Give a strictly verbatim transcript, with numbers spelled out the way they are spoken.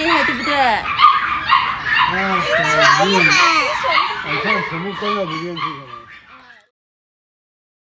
害，对不对？ 啊，好厉害！好像什么都要不进去了。